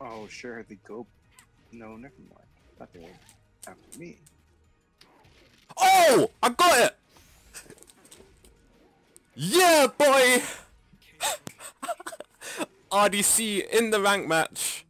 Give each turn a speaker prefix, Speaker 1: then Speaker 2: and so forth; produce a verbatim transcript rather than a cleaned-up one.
Speaker 1: Oh, sure, the go. No, never mind. Thought they were after me.
Speaker 2: Oh! I got it! Yeah, boy! R D C in the rank match.